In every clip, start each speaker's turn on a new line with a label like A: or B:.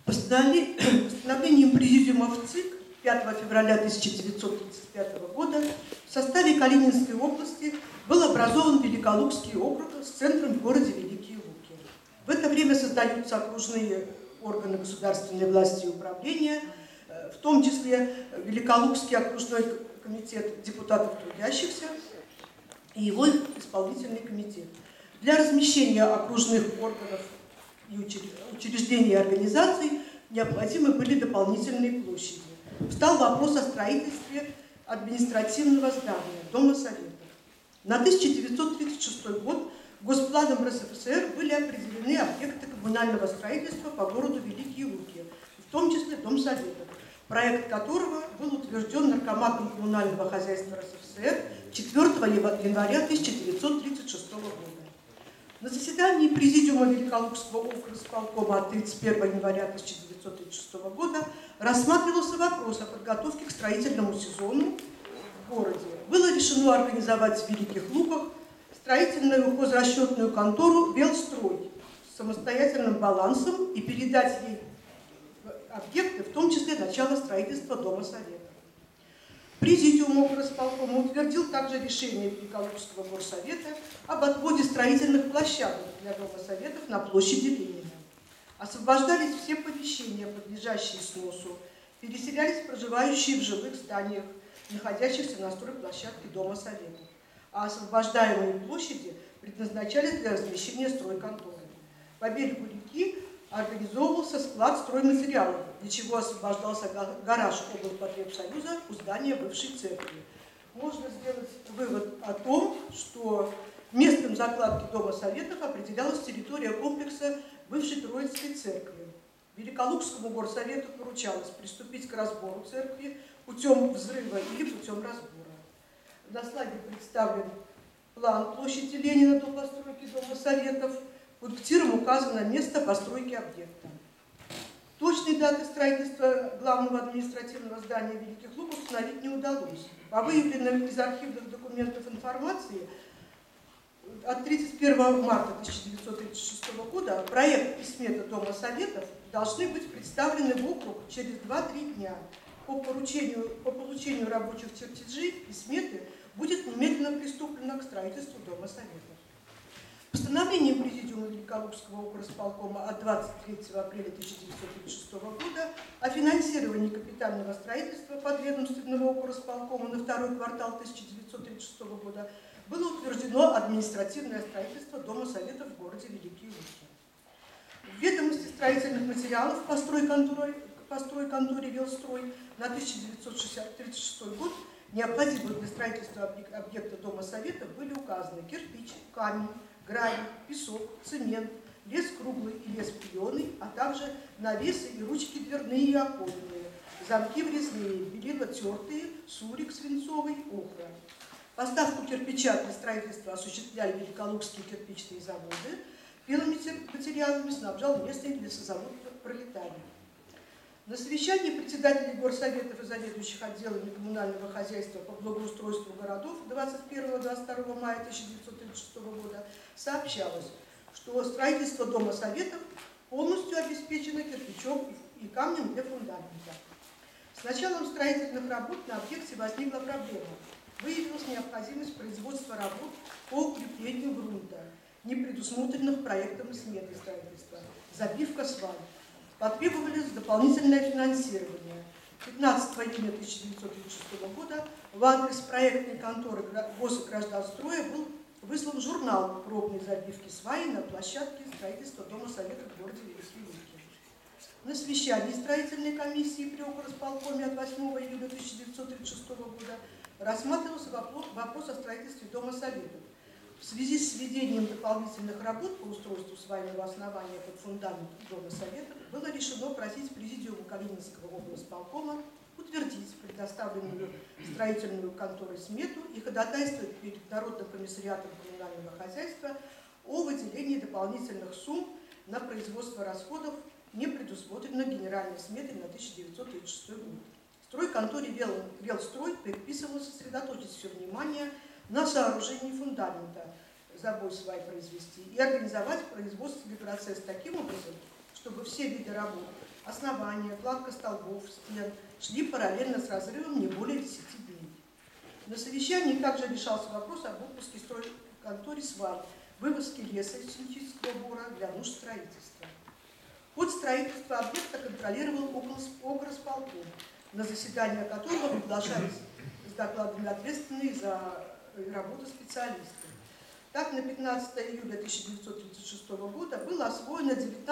A: Постановлением Президиума ВЦИК 5 февраля 1935 года в составе Калининской области был образован Великолукский округ с центром в городе Великие Луки. В это время создаются окружные органы государственной власти и управления, в том числе Великолукский окружной комитет депутатов трудящихся и его исполнительный комитет. Для размещения окружных органов и учреждений и организаций необходимы были дополнительные площади. Встал вопрос о строительстве административного здания, Дома Советов. На 1936 год Госпланом РСФСР были определены объекты коммунального строительства по городу Великие Луки, в том числе Дом Советов, проект которого был утвержден Наркоматом коммунального хозяйства РСФСР 4 января 1936 года. На заседании Президиума Великолукского окргосполкома от 31 января 1936 года рассматривался вопрос о подготовке к строительному сезону в городе. Было решено организовать в Великих Луках строительную хозрасчетную контору «Велстрой» с самостоятельным балансом и передать ей объекты, в том числе начало строительства Дома Советов. Президиум окргосполкома утвердил также решение Великолукского горсовета об отводе строительных площадок для Дома Советов на площади Ленина. Освобождались все помещения, подлежащие сносу, переселялись проживающие в жилых зданиях, находящихся на стройплощадке Дома Советов, а освобождаемые площади предназначались для размещения стройконторы. По берегу реки организовывался склад стройматериалов, для чего освобождался гараж облпотребсоюза у здания бывшей церкви. Можно сделать вывод о том, что местом закладки Дома Советов определялась территория комплекса бывшей Троицкой церкви. Великолукскому горсовету поручалось приступить к разбору церкви путем взрыва или путем разбора. На слайде представлен план площади Ленина до постройки Дома Советов. Пунктиром указано место постройки объекта. Точной даты строительства главного административного здания Великих Луков установить не удалось. По выявленным из архивных документов информации, от 31 марта 1936 года проект и смета Дома Советов должны быть представлены в округ через 2-3 дня. По получению рабочих чертежей и сметы будет немедленно приступлено к строительству Дома Советов. Постановлением Президиума Великолукского окргосполкома от 23 апреля 1936 года о финансировании капитального строительства подведомственного окргосполкома на второй квартал 1936 года было утверждено административное строительство Дома Советов в городе Великие Луки. В ведомости строительных материалов по стройконторе «Велстрой» на 1936 год необходимые для строительства объекта Дома Советов были указаны кирпич, камень, гравий, песок, цемент, лес круглый и лес пиленый, а также навесы и ручки дверные и оконные, замки врезные, белила тертые, сурик свинцовый, охра. Поставку кирпича для строительства осуществляли Великолукские кирпичные заводы, пиломатериалами снабжал местный лесозавод «Пролетарий». На совещании председателей горсоветов и заведующих отделами коммунального хозяйства по благоустройству городов 21-22 мая 1936 года сообщалось, что строительство Дома Советов полностью обеспечено кирпичом и камнем для фундамента. С началом строительных работ на объекте возникла проблема. Выявилась необходимость производства работ по укреплению грунта, не предусмотренных проектом и сметой строительства, забивка свай. Потребовалось дополнительное финансирование. 15 июня 1936 года в адрес проектной конторы Госгражданстроя был выслан журнал пробной забивки сваи на площадке строительства Дома Советов в городе Великие Луки. На совещании строительной комиссии при окргосполкоме от 8 июля 1936 года рассматривался вопрос о строительстве Дома Советов. В связи с введением дополнительных работ по устройству свайного основания под фундамент Дома Советов было решено просить Президиума Калининского окргосполкома утвердить предоставленную строительную конторой смету и ходатайствовать перед Народным комиссариатом коммунального хозяйства о выделении дополнительных сумм на производство расходов, не предусмотренных генеральной сметой на 1936 год. Стройконторе «Велстрой» предписывалось сосредоточить все внимание на сооружении фундамента, забой свай произвести и организовать производственный процесс таким образом, чтобы все виды работ основания, кладка столбов, стен шли параллельно с разрывом не более 10 дней. На совещании также решался вопрос об отпуске стройконторе свай, вывозке леса из технического бора для нужд строительства. Ход строительства объекта контролировал окросполком, на заседание которого приглашались с докладами ответственные за работу специалисты. Так, на 15 июля 1936 года было освоено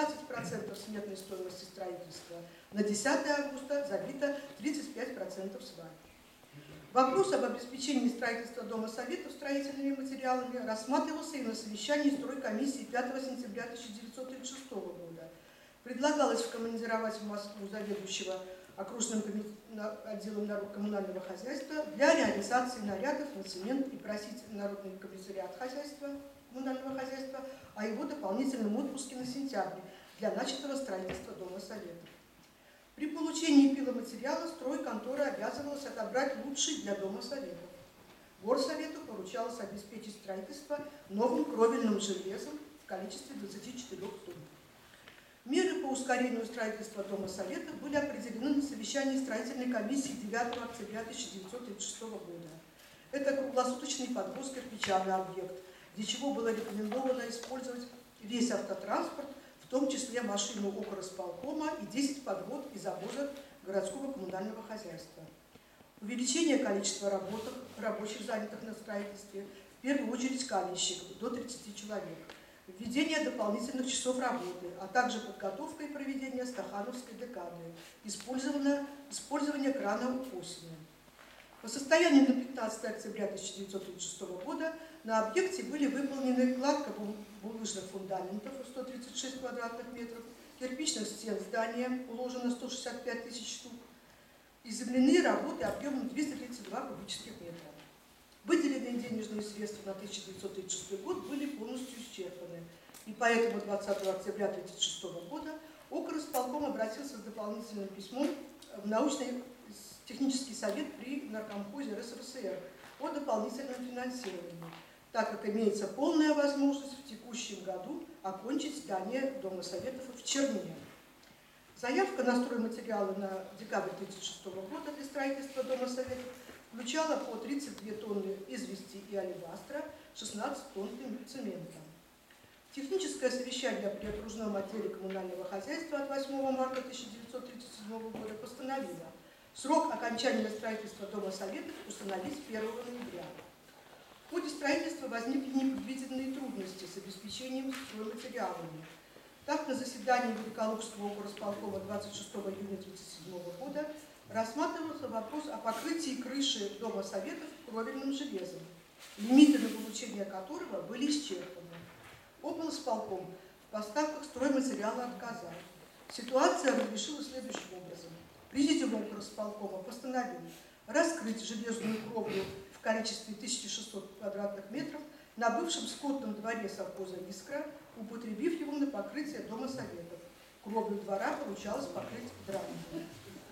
A: 19% сметной стоимости строительства, на 10 августа забито 35% свай. Вопрос об обеспечении строительства Дома Советов строительными материалами рассматривался и на совещании стройкомиссии 5 сентября 1936 года. Предлагалось вкомандировать в Москву заведующего окружным отделом коммунального хозяйства для реализации нарядов на цемент и просить Народный комиссариат коммунального хозяйства о его дополнительном отпуске на сентябрь для начатого строительства Дома Советов. При получении пиломатериала стройконтора обязывалась отобрать лучший для Дома Советов. Горсовету поручалось обеспечить строительство новым кровельным железом в количестве 24 тонн. Меры по ускорению строительства Дома Советов были определены на совещании строительной комиссии 9 октября 1936 года. Это круглосуточный подвоз кирпича на объект, для чего было рекомендовано использовать весь автотранспорт, в том числе машину окросполкома и 10 подвод из обоза городского коммунального хозяйства. Увеличение количества рабочих, занятых на строительстве, в первую очередь каленщиков, до 30 человек. Введение дополнительных часов работы, а также подготовка и проведение стахановской декады, использование крана осенью. По состоянию на 15 октября 1936 года на объекте были выполнены кладка булыжных фундаментов 136 квадратных метров, кирпичных стен здания уложено 165 тысяч штук и земляные работы объемом 232 кубических метра. Выделенные денежные средства на 1936 год были полностью исчерпаны, и поэтому 20 октября 1936 года окросполком обратился с дополнительным письмом в научно-технический совет при Наркомхозе РСФСР о дополнительном финансировании, так как имеется полная возможность в текущем году окончить здание Дома Советов в Черне. Заявка на стройматериалы на декабрь 1936 года для строительства Дома Советов включала по 32 тонны извести и алебастра, 16 тонн цемента. Техническое совещание при окружном отделе коммунального хозяйства от 8 марта 1937 года постановило срок окончания строительства Дома Советов установить 1 ноября. В ходе строительства возникли непредвиденные трудности с обеспечением стройматериалами. Так, на заседании Великолукского окросполкома 26 июня 1937 года рассматривался вопрос о покрытии крыши Дома Советов кровельным железом, лимиты на получение которого были исчерпаны. Облсполком в поставках стройматериала отказал. Ситуация разрешилась следующим образом. Президиум облсполкома постановил раскрыть железную кровлю в количестве 1600 квадратных метров на бывшем скотном дворе совхоза «Искра», употребив его на покрытие Дома Советов. Кровлю двора поручалось покрыть дранами.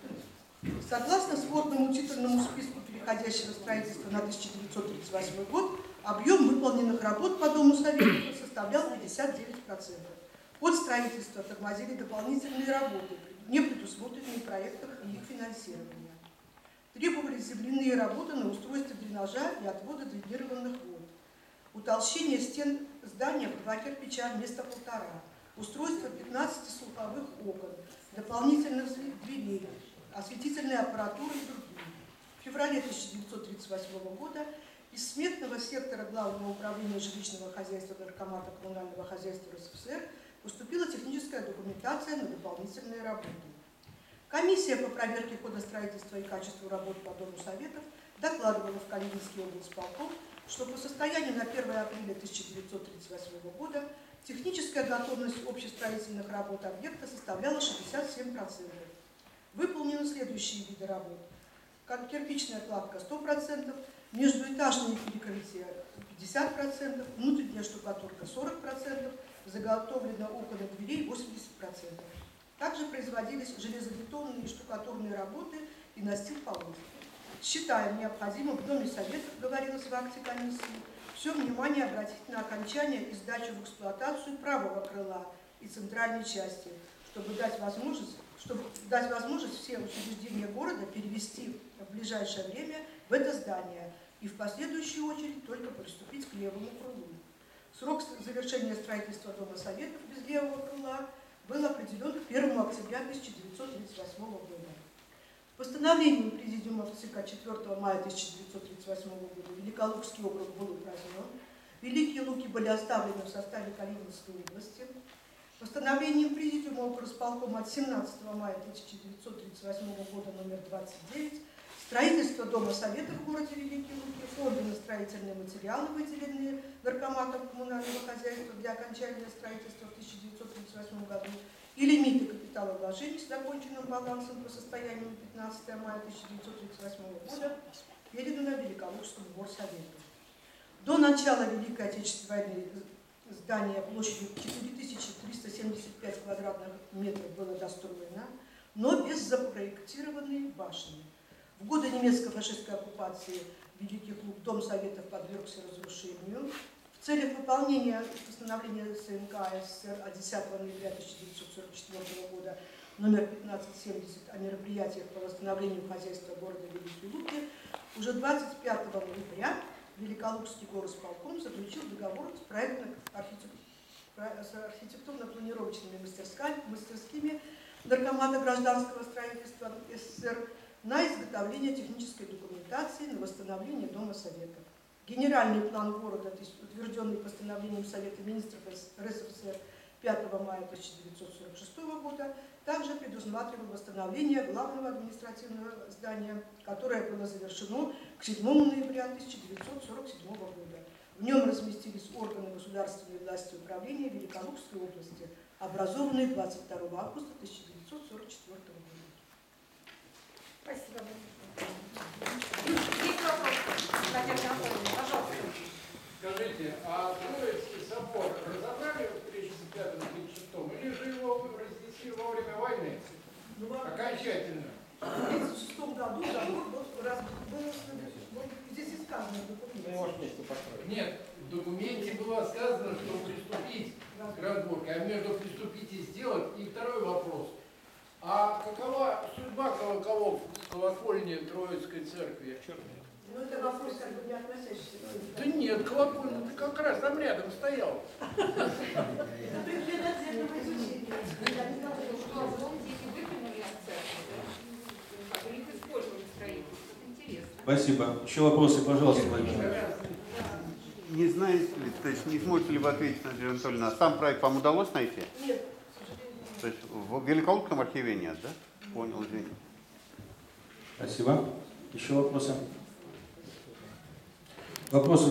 A: Согласно сводному титульному списку переходящего строительства на 1938 год, объем выполненных работ по Дому Советов составлял 59%. Под строительство тормозили дополнительные работы, не предусмотренные в проектах и их финансирования. Требовались земляные работы на устройстве дренажа и отвода дренированных вод, утолщение стен здания в 2 кирпича вместо 1,5, устройство 15 слуховых окон, дополнительных дверей, осветительной аппаратуры и другие. В феврале 1938 года из сметного сектора Главного управления жилищного хозяйства Наркомата коммунального хозяйства РСФСР поступила техническая документация на дополнительные работы. Комиссия по проверке хода строительства и качеству работ по Дому Советов докладывала в Калининский облсполком, что по состоянию на 1 апреля 1938 года техническая готовность общестроительных работ объекта составляла 67%. Выполнены следующие виды работ. Как кирпичная кладка 100%, междуэтажные перекрытия 50%, внутренняя штукатурка 40%, заготовлено окон и дверей 80%. Также производились железобетонные и штукатурные работы и настил полов. Считаем необходимым в Доме Советов, говорилось в акте комиссии, все внимание обратить на окончание и сдачу в эксплуатацию правого крыла и центральной части, чтобы дать возможность все учреждения города перевести в ближайшее время в это здание и в последующую очередь только приступить к левому крылу. Срок завершения строительства Дома Советов без левого крыла был определен к 1 октября 1938 года. Постановлением Президиума ЦК 4 мая 1938 года Великолукский округ был упразднен, Великие Луки были оставлены в составе Калининской области. Постановлением Президиума окргосполкома от 17 мая 1938 года номер 29 строительство Дома Советов в городе Великие Луки, фонды на строительные материалы, выделенные Наркоматом коммунального хозяйства для окончания строительства в 1938 году, и лимиты капиталовложений с законченным балансом по состоянию 15 мая 1938 года передано Великолукскому горсовету. До начала Великой Отечественной войны здание площадью 4375 квадратных метров было достроено, но без запроектированной башни. В годы немецко-фашистской оккупации Великих Лук Дом Советов подвергся разрушению. В целях выполнения постановления ЦК СССР от 10 ноября 1944 года номер 1570 о мероприятиях по восстановлению хозяйства города Великие Луки уже 25 ноября Великолукский горосполком заключил договор с архитектурно-планировочными мастерскими Наркомата гражданского строительства СССР на изготовление технической документации на восстановление Дома Советов. Генеральный план города, утвержденный постановлением Совета министров РСФСР 5 мая 1946 года, также предусматривал восстановление главного административного здания, которое было завершено к 7 ноября 1947 года. В нем разместились органы государственной власти управления Великолукской области, образованные 22 августа 1944 года.
B: Спасибо. Есть вопрос? Пожалуйста.
C: Скажите, а Троицкий собор разобрали в 1935-1936 или же его разнесли во время войны? Окончательно.
A: В 1936 году забор был, здесь и сказано в документе.
C: Нет, в документе было сказано, что приступить к разборке, а между приступить и сделать. И второй вопрос. А какова судьба колоколов в колокольне Троицкой церкви?
A: Ну, это вопрос как бы не относящийся.
C: Да нет, колокольня как раз там рядом стоял.
A: Это предмет отдельного изучения.
B: Что дети выкинули от церкви, да? А их использовали в строительстве. Это интересно.
D: Спасибо. Еще вопросы, пожалуйста, Владимир.
E: Не знаете ли, то есть не сможете ли вы ответить, Надежда Анатольевна, а сам проект вам удалось найти?
A: Нет, к сожалению.
E: То есть в Великолукском архиве нет, да? Понял, извините.
D: Спасибо. Еще вопросы? Вопросы?